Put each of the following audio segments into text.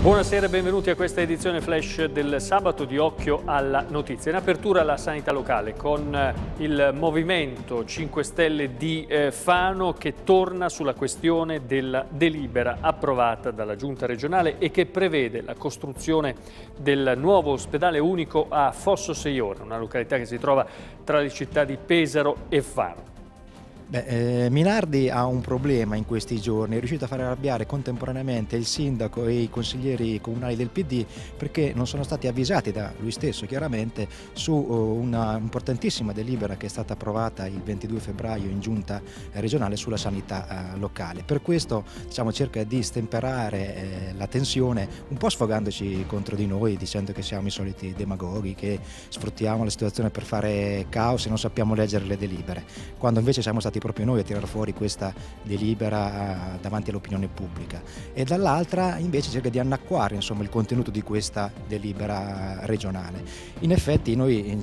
Buonasera e benvenuti a questa edizione flash del sabato di Occhio alla Notizia. In apertura la sanità locale con il Movimento 5 Stelle di Fano che torna sulla questione della delibera approvata dalla Giunta regionale e che prevede la costruzione del nuovo ospedale unico a Fosso Seiore, una località che si trova tra le città di Pesaro e Fano. Minardi ha un problema in questi giorni, è riuscito a far arrabbiare contemporaneamente il sindaco e i consiglieri comunali del PD perché non sono stati avvisati da lui stesso chiaramente su una importantissima delibera che è stata approvata il 22 febbraio in giunta regionale sulla sanità locale. Per questo cerca di stemperare la tensione un po' sfogandoci contro di noi dicendo che siamo i soliti demagoghi, che sfruttiamo la situazione per fare caos e non sappiamo leggere le delibere, quando invece siamo stati proprio noi a tirare fuori questa delibera davanti all'opinione pubblica, e dall'altra invece cerca di annacquare il contenuto di questa delibera regionale. In effetti noi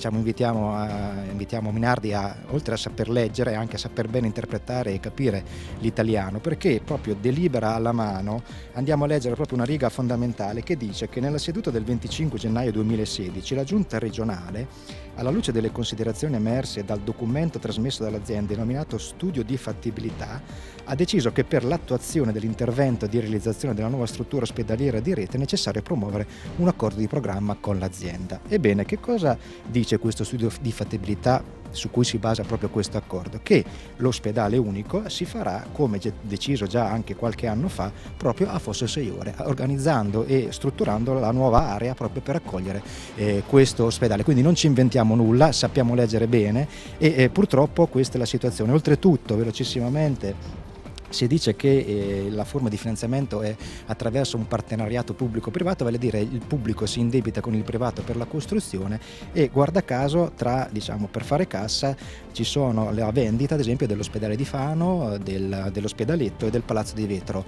invitiamo Minardi a, oltre a saper leggere, anche a saper bene interpretare e capire l'italiano, perché proprio delibera alla mano andiamo a leggere proprio una riga fondamentale che dice che nella seduta del 25 gennaio 2016 la Giunta regionale, alla luce delle considerazioni emerse dal documento trasmesso dall'azienda denominato studio di fattibilità, ha deciso che per l'attuazione dell'intervento di realizzazione della nuova struttura ospedaliera di rete è necessario promuovere un accordo di programma con l'azienda. Ebbene, che cosa dice questo studio di fattibilità su cui si basa proprio questo accordo? Che l'ospedale unico si farà, come deciso già anche qualche anno fa, proprio a Fosso Seiore, organizzando e strutturando la nuova area proprio per accogliere questo ospedale. Quindi non ci inventiamo nulla, sappiamo leggere bene e purtroppo questa è la situazione. Oltretutto, velocissimamente, si dice che la forma di finanziamento è attraverso un partenariato pubblico-privato, vale a dire il pubblico si indebita con il privato per la costruzione e guarda caso per fare cassa ci sono la vendita ad esempio dell'ospedale di Fano, dell'ospedaletto e del Palazzo di Vetro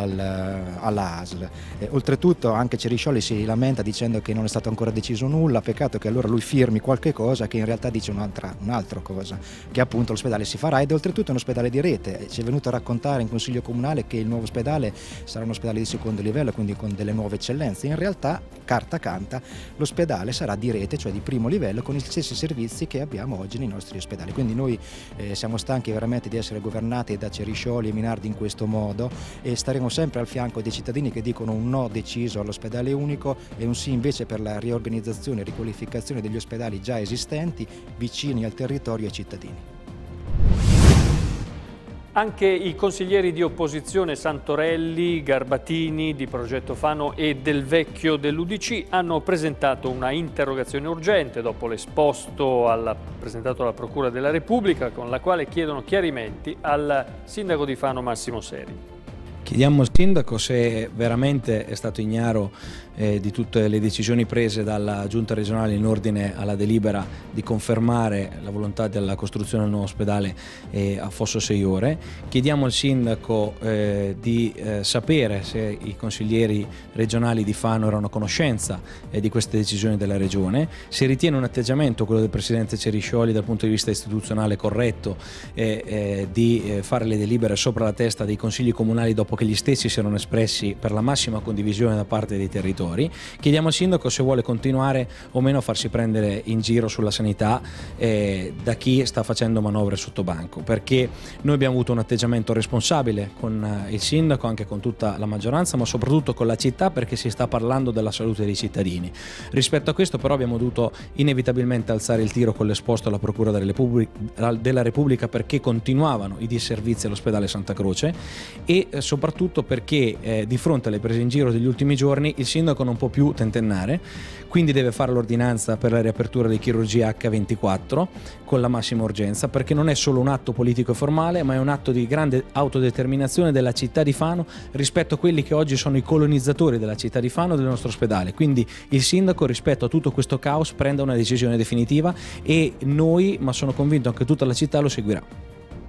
alla ASL. Oltretutto anche Ceriscioli si lamenta dicendo che non è stato ancora deciso nulla, peccato che allora lui firmi qualche cosa che in realtà dice un'altra cosa, che appunto l'ospedale si farà ed oltretutto è un ospedale di rete. Ci è venuto a raccontare in consiglio comunale che il nuovo ospedale sarà un ospedale di secondo livello, quindi con delle nuove eccellenze. In realtà, carta canta, l'ospedale sarà di rete, cioè di primo livello, con gli stessi servizi che abbiamo oggi nei nostri ospedali. Quindi noi siamo stanchi veramente di essere governati da Ceriscioli e Minardi in questo modo e staremo sempre al fianco dei cittadini che dicono un no deciso all'ospedale unico e un sì invece per la riorganizzazione e riqualificazione degli ospedali già esistenti, vicini al territorio e ai cittadini. Anche i consiglieri di opposizione Santorelli, Garbatini di Progetto Fano e Del Vecchio dell'UDC hanno presentato una interrogazione urgente dopo l'esposto presentato alla Procura della Repubblica, con la quale chiedono chiarimenti al sindaco di Fano Massimo Seri. Chiediamo al sindaco se veramente è stato ignaro di tutte le decisioni prese dalla Giunta regionale in ordine alla delibera di confermare la volontà della costruzione del nuovo ospedale a Fosso Seiore. Chiediamo al sindaco di sapere se i consiglieri regionali di Fano erano a conoscenza di queste decisioni della regione, se ritiene un atteggiamento, quello del presidente Ceriscioli, dal punto di vista istituzionale corretto di fare le delibere sopra la testa dei consigli comunali dopo che gli stessi si erano espressi per la massima condivisione da parte dei territori. Chiediamo al sindaco se vuole continuare o meno a farsi prendere in giro sulla sanità da chi sta facendo manovre sotto banco, perché noi abbiamo avuto un atteggiamento responsabile con il sindaco, anche con tutta la maggioranza, ma soprattutto con la città, perché si sta parlando della salute dei cittadini. Rispetto a questo però abbiamo dovuto inevitabilmente alzare il tiro con l'esposto alla Procura della Repubblica perché continuavano i disservizi all'ospedale Santa Croce e soprattutto perché di fronte alle prese in giro degli ultimi giorni il sindaco non può più tentennare, quindi deve fare l'ordinanza per la riapertura di chirurgia H24 con la massima urgenza, perché non è solo un atto politico e formale, ma è un atto di grande autodeterminazione della città di Fano rispetto a quelli che oggi sono i colonizzatori della città di Fano e del nostro ospedale. Quindi il sindaco, rispetto a tutto questo caos, prenda una decisione definitiva e noi, ma sono convinto anche tutta la città, lo seguirà.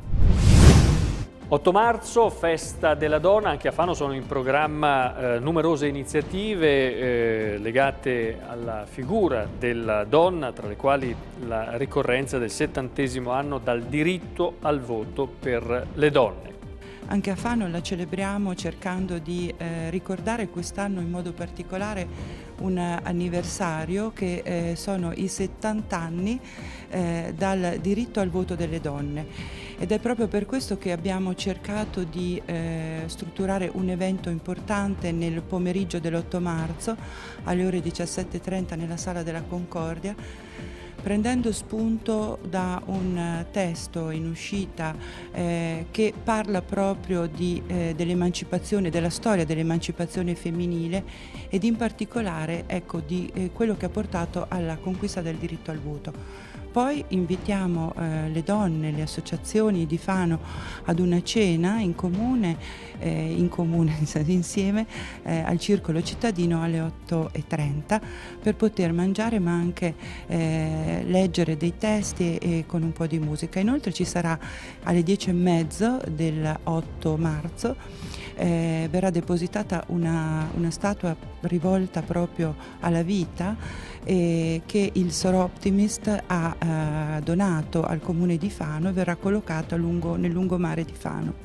8 marzo, festa della donna, anche a Fano sono in programma numerose iniziative legate alla figura della donna, tra le quali la ricorrenza del 70° anno dal diritto al voto per le donne. Anche a Fano la celebriamo cercando di ricordare quest'anno in modo particolare un anniversario che sono i 70 anni dal diritto al voto delle donne, ed è proprio per questo che abbiamo cercato di strutturare un evento importante nel pomeriggio dell'8 marzo alle ore 17:30 nella Sala della Concordia, prendendo spunto da un testo in uscita che parla proprio dell'emancipazione, della storia dell'emancipazione femminile, ed in particolare di quello che ha portato alla conquista del diritto al voto. Poi invitiamo le donne, le associazioni di Fano ad una cena in comune insieme al Circolo Cittadino alle 8:30 per poter mangiare ma anche leggere dei testi e con un po' di musica. Inoltre ci sarà alle 10:30 del 8 marzo verrà depositata una statua rivolta proprio alla vita che il Sor Optimist ha donato al comune di Fano e verrà collocata nel lungomare di Fano.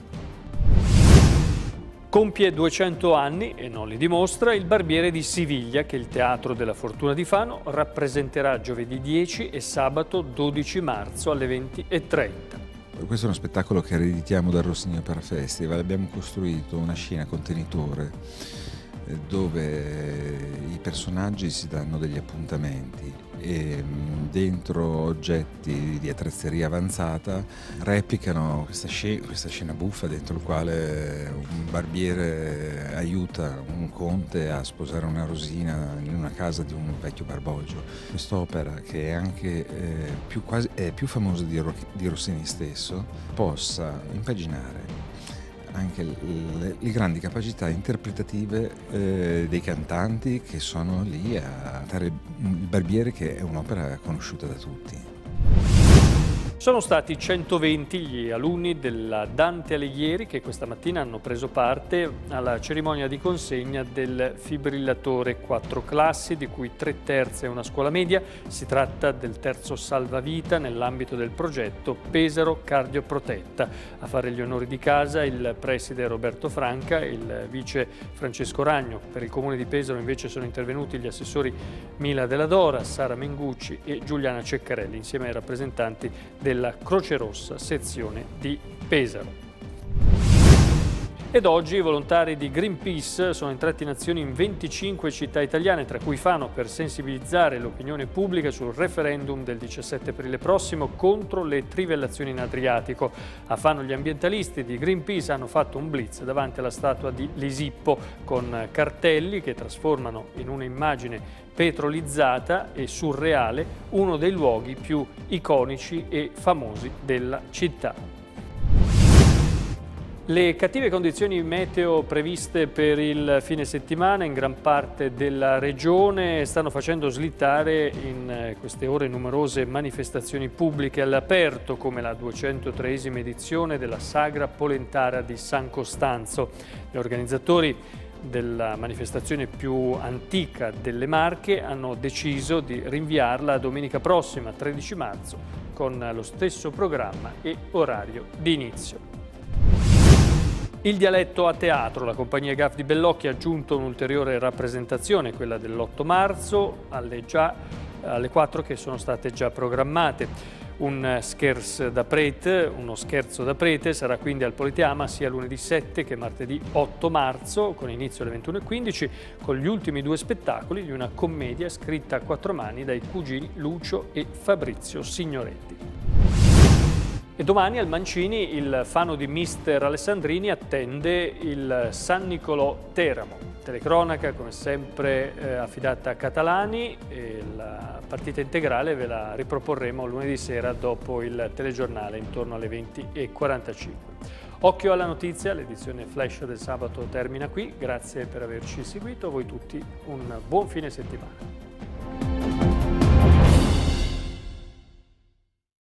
Compie 200 anni, e non li dimostra, il Barbiere di Siviglia, che il Teatro della Fortuna di Fano rappresenterà giovedì 10 e sabato 12 marzo alle 20:30. Questo è uno spettacolo che ereditiamo dal Rossini Opera Festival. Abbiamo costruito una scena contenitore dove i personaggi si danno degli appuntamenti e dentro oggetti di attrezzeria avanzata replicano questa scena buffa dentro il quale un barbiere aiuta un conte a sposare una rosina in una casa di un vecchio barbogio. Quest'opera, che è anche è più famosa di Rossini stesso, possa impaginare anche le grandi capacità interpretative dei cantanti che sono lì a cantare il Barbiere, che è un'opera conosciuta da tutti. Sono stati 120 gli alunni della Dante Alighieri che questa mattina hanno preso parte alla cerimonia di consegna del fibrillatore 4 classi, di cui 3/3 è una scuola media. Si tratta del terzo salvavita nell'ambito del progetto Pesaro Cardioprotetta. A fare gli onori di casa il preside Roberto Franca e il vice Francesco Ragno. Per il comune di Pesaro invece sono intervenuti gli assessori Mila Della Dora, Sara Mengucci e Giuliana Ceccarelli, insieme ai rappresentanti della Croce Rossa sezione di Pesaro. Ed oggi i volontari di Greenpeace sono entrati in azione in 25 città italiane, tra cui Fano, per sensibilizzare l'opinione pubblica sul referendum del 17 aprile prossimo contro le trivellazioni in Adriatico. A Fano gli ambientalisti di Greenpeace hanno fatto un blitz davanti alla statua di Lisippo con cartelli che trasformano in un'immagine petrolizzata e surreale uno dei luoghi più iconici e famosi della città. Le cattive condizioni meteo previste per il fine settimana in gran parte della regione stanno facendo slittare in queste ore numerose manifestazioni pubbliche all'aperto, come la 203esima edizione della Sagra Polentara di San Costanzo. Gli organizzatori della manifestazione più antica delle Marche hanno deciso di rinviarla a domenica prossima, 13 marzo, con lo stesso programma e orario di inizio. Il dialetto a teatro, la compagnia Gaff di Bellocchi ha aggiunto un'ulteriore rappresentazione, quella dell'8 marzo, alle 4 che sono state già programmate. Uno scherzo da prete sarà quindi al Politeama sia lunedì 7 che martedì 8 marzo, con inizio alle 21:15, con gli ultimi 2 spettacoli di una commedia scritta a 4 mani dai cugini Lucio e Fabrizio Signoretti. E domani al Mancini il Fano di Mister Alessandrini attende il San Nicolò Teramo. Telecronaca come sempre affidata a Catalani, e la partita integrale ve la riproporremo lunedì sera dopo il telegiornale intorno alle 20:45. Occhio alla notizia, l'edizione flash del sabato termina qui. Grazie per averci seguito, a voi tutti un buon fine settimana.